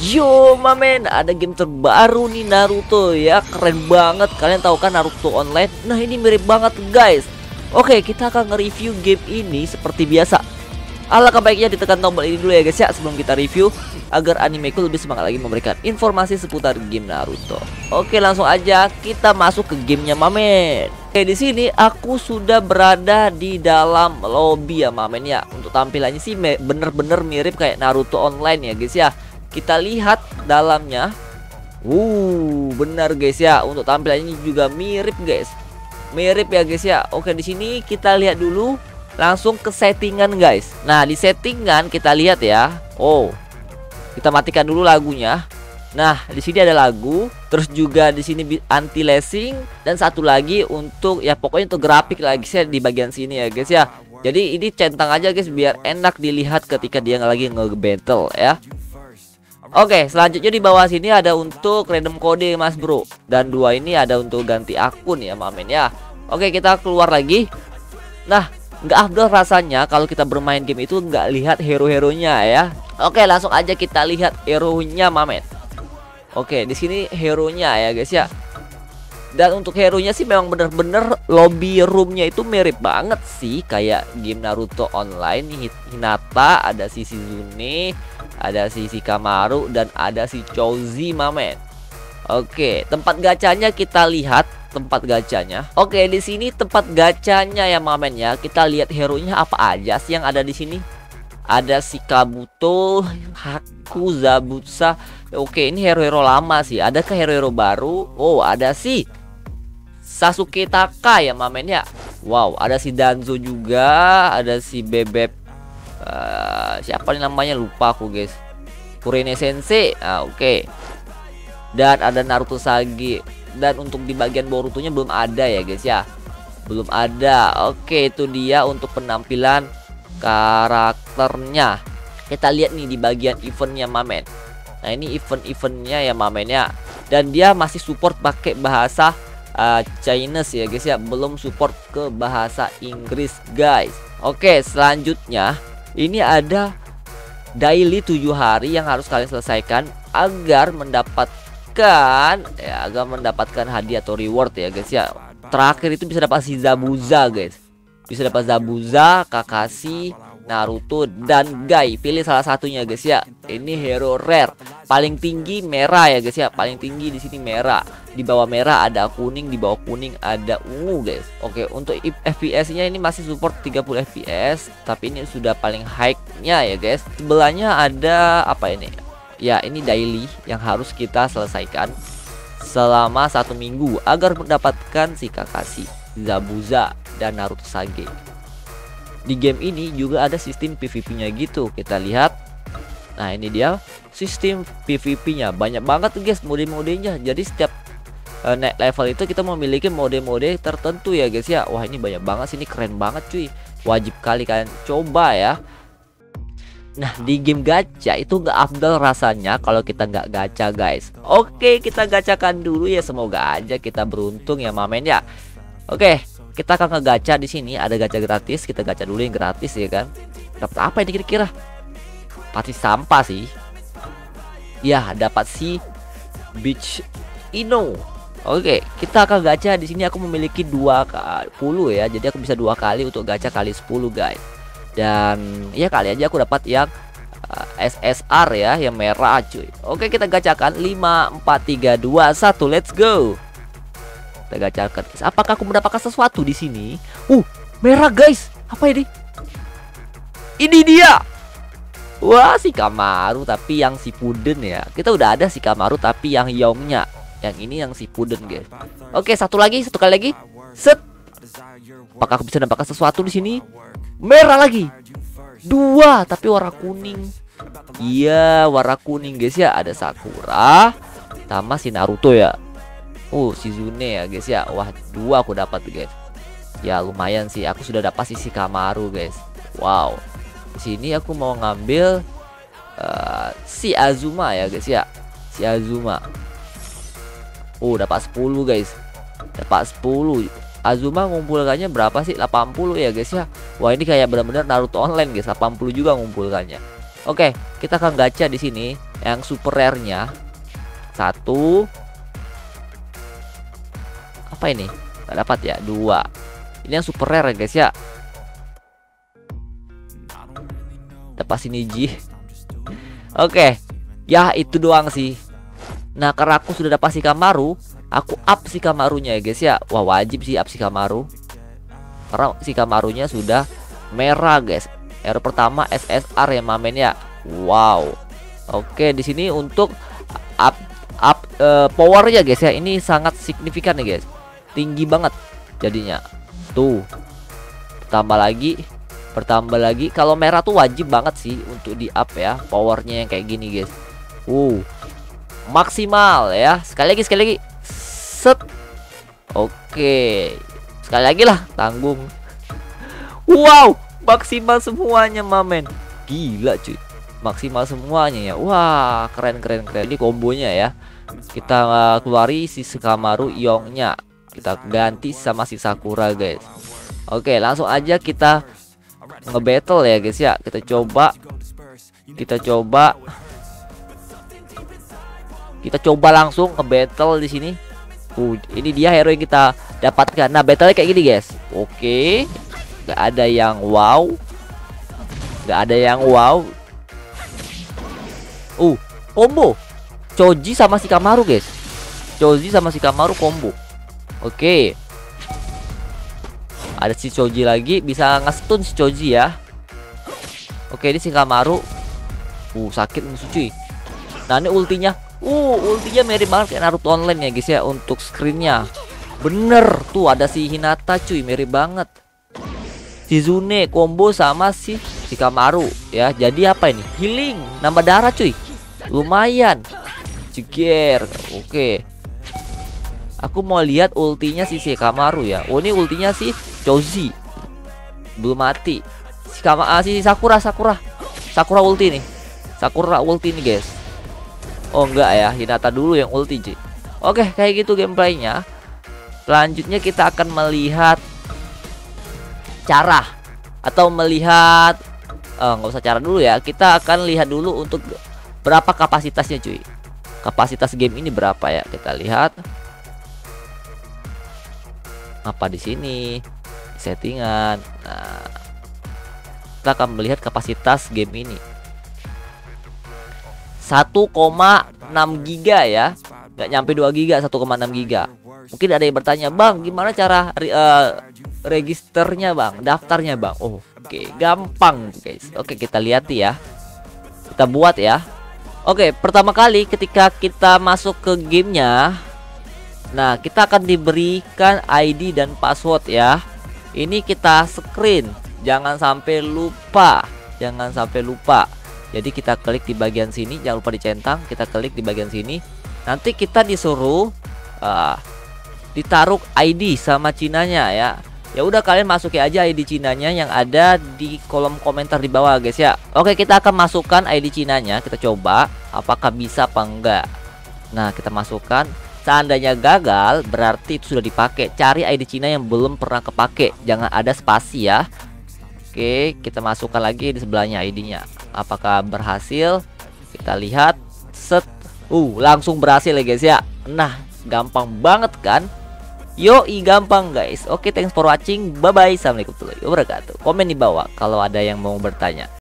Yo mamen, ada game terbaru nih Naruto ya. Keren banget. Kalian tahu kan Naruto Online? Nah, ini mirip banget guys. Oke, kita akan nge-review game ini seperti biasa. Alangkah baiknya ditekan tombol ini dulu ya guys ya, sebelum kita review, agar animeku lebih semangat lagi memberikan informasi seputar game Naruto. Oke, langsung aja kita masuk ke gamenya mamen. Oke, di sini aku sudah berada di dalam lobby ya mamen ya. Untuk tampilannya sih bener-bener mirip kayak Naruto Online ya guys ya. Kita lihat dalamnya. Benar guys ya. Untuk tampilannya juga mirip guys. Mirip ya guys ya. Oke, di sini kita lihat dulu. Langsung ke settingan guys. Nah, di settingan kita lihat ya. Kita matikan dulu lagunya. Nah, di sini ada lagu, terus juga di sini anti lashing, dan satu lagi untuk ya pokoknya untuk grafik lagi sih di bagian sini ya guys ya. Jadi ini centang aja guys biar enak dilihat ketika dia lagi nge-battle ya. Oke, selanjutnya di bawah sini ada untuk random kode mas bro, dan dua ini ada untuk ganti akun ya mamen ya. Oke, kita keluar lagi. Nah, nggak afdol rasanya kalau kita bermain game itu nggak lihat hero-heronya ya. Oke, langsung aja kita lihat hero-nya mamen. Oke, di sini hero-nya ya guys ya. Dan untuk hero-nya sih memang bener-bener lobby room-nya itu mirip banget sih kayak game Naruto Online. Hinata, ada si Shizune, ada si Shikamaru, dan ada si Choji mamen. Oke, tempat gacanya kita lihat. Tempat gacanya. Oke, di sini tempat gacanya ya mamen ya. Kita lihat hero-nya apa aja sih yang ada di sini. Ada si Kabuto, Haku, Zabuza. Oke, ini hero-hero lama sih. Adakah hero-hero baru? Ada si Sasuke Taka ya mamen ya. Wow, ada si Danzo juga, ada si Bebek. Siapa nih namanya, lupa aku guys. Kurene Sensei. Oke. Dan ada Naruto Sage. Dan untuk di bagian Boruto-nya belum ada ya guys ya. Belum ada. Oke, itu dia untuk penampilan karakternya. Kita lihat nih di bagian eventnya mamen. Nah, ini event-eventnya ya mamen ya. Dan dia masih support pakai bahasa Chinese ya guys ya. Belum support ke bahasa Inggris guys. Oke, selanjutnya ini ada daily 7 hari yang harus kalian selesaikan agar mendapatkan hadiah atau reward ya guys ya. Terakhir itu bisa dapat si Zabuza guys. Bisa dapat Zabuza, Kakashi, Naruto, dan Gai. Pilih salah satunya guys ya. Ini hero rare. Paling tinggi merah ya guys ya. Paling tinggi di sini merah. Di bawah merah ada kuning, di bawah kuning ada ungu guys. Oke, untuk FPS-nya ini masih support 30 FPS, tapi ini sudah paling high-nya ya guys. Sebelahnya ada apa ini? Ya, ini daily yang harus kita selesaikan selama 1 minggu agar mendapatkan si Kakashi, Zabuza, dan Naruto Sage. Di game ini juga ada sistem PVP-nya gitu. Kita lihat. Nah, ini dia sistem PVP-nya. Banyak banget guys mode-modenya. Jadi setiap naik level itu kita memiliki mode-mode tertentu ya guys ya. Wah, ini banyak banget sih, ini keren banget cuy. Wajib kali kalian coba ya. Nah, di game gacha itu nggak afdal rasanya kalau kita nggak gacha guys. Oke, kita gacakan dulu ya, semoga aja kita beruntung ya mamen ya. Oke, kita akan ngegacha di sini. Ada gacha gratis, kita gacha dulu yang gratis ya kan. Dapat apa ini kira-kira? Pasti sampah sih. Ya, dapat si Beach Ino. Oke, kita akan gacha di sini. Aku memiliki 20 ya, jadi aku bisa 2 kali untuk gacha kali 10 guys. Dan ya kali aja aku dapat yang SSR ya, yang merah cuy. Oke, kita gacakan 5 4 3 2 1, let's go. Kita gacakan. Apakah aku mendapatkan sesuatu di sini? Merah guys. Apa ini? Ini dia. Wah, si Shikamaru tapi yang Shippuden ya. Kita udah ada si Shikamaru tapi yang Yongnya. Yang ini yang Shippuden guys. Oke, satu kali lagi. Set. Apakah aku bisa mendapatkan sesuatu di sini? Merah lagi. 2 tapi warna kuning. Iya, warna kuning guys ya. Ada Sakura sama si Naruto ya. Shizune ya guys ya. Wah, 2 aku dapat guys. Ya lumayan sih. Aku sudah dapat si Shikamaru guys. Wow. Di sini aku mau ngambil si Azuma ya guys ya. Si Azuma. Dapat 10 guys. Dapat 10. Azuma ngumpulkannya berapa sih? 80 ya guys ya. Wah, ini kayak benar-benar Naruto Online guys. 80 juga ngumpulkannya. Oke, kita akan gacha di sini. Yang super rare-nya satu. Apa ini? Nggak dapat ya. Dua. Ini yang super rare ya guys ya. Dapat sini Ji. Oke. Ya itu doang sih. Nah karena aku sudah dapat Shikamaru, aku up Shikamarunya ya guys ya. Wah wajib sih up Shikamaru, karena Shikamarunya sudah merah guys. Hero pertama SSR ya mamen ya. Wow. Oke di sini untuk up powernya guys ya, ini sangat signifikan nih guys. Tinggi banget jadinya. Tuh. Bertambah lagi. Kalau merah tuh wajib banget sih untuk di up ya, powernya yang kayak gini guys. Maksimal ya. Sekali lagi. Set. Oke. Sekali lagi lah, tanggung. Wow, maksimal semuanya mamen. Gila cuy. Maksimal semuanya ya. Wah, keren. Ini kombonya ya. Kita keluari si Shikamaru Yongnya. Kita ganti sama si Sakura guys. Oke, langsung aja kita nge-battle ya guys ya. Kita coba langsung nge-battle di sini. Ini dia hero yang kita dapatkan. Nah, battle kayak gini guys. Oke. Gak ada yang wow. Combo Choji sama Shikamaru guys. Combo. Oke. Ada si Choji lagi, bisa nge-stun si Choji ya. Oke, ini Shikamaru. Sakit musuh cuy. Nah, ini ultinya. Ultinya mirip banget kayak Naruto Online ya guys ya untuk screennya. Bener, tuh ada si Hinata cuy, mirip banget. Shizune combo sama si Shikamaru ya. Jadi apa ini? Healing, nambah darah cuy. Lumayan. Ceger. Oke. Aku mau lihat ultinya si Shikamaru ya. Ini ultinya si Choji. Belum mati. Si Sakura ulti nih. Guys. Oh enggak ya, Hinata dulu yang ulti Ji. Oke, kayak gitu gameplaynya. Selanjutnya kita akan melihat cara atau melihat nggak usah cara dulu ya. Kita akan lihat dulu untuk berapa kapasitasnya cuy. Kapasitas game ini berapa ya? Kita lihat. Apa di sini? Settingan. Nah, kita akan melihat kapasitas game ini. 1,6 giga ya. Nggak nyampe 2 giga, 1,6 giga. Mungkin ada yang bertanya, "Bang, gimana cara registernya, Bang? Daftarnya, Bang?" Oke, gampang, guys. Oke, kita lihat ya. Kita buat ya. Oke, pertama kali ketika kita masuk ke gamenya, nah, kita akan diberikan ID dan password ya. Ini kita screen. Jangan sampai lupa. Jadi kita klik di bagian sini, jangan lupa dicentang. Kita klik di bagian sini. Nanti kita disuruh ditaruh ID sama Cinanya ya. Ya udah, kalian masukin aja ID Cinanya yang ada di kolom komentar di bawah guys ya. Oke, kita akan masukkan ID Cinanya. Kita coba apakah bisa apa enggak. Nah, kita masukkan. Seandainya gagal, berarti itu sudah dipakai. Cari ID Cina yang belum pernah kepake. Jangan ada spasi ya. Oke, kita masukkan lagi di sebelahnya ID-nya. Apakah berhasil? Kita lihat. Set. Langsung berhasil ya guys ya. Nah, gampang banget kan? Yoi, gampang guys. Oke, thanks for watching. Bye bye. Assalamualaikum warahmatullahi wabarakatuh. Komen di bawah kalau ada yang mau bertanya.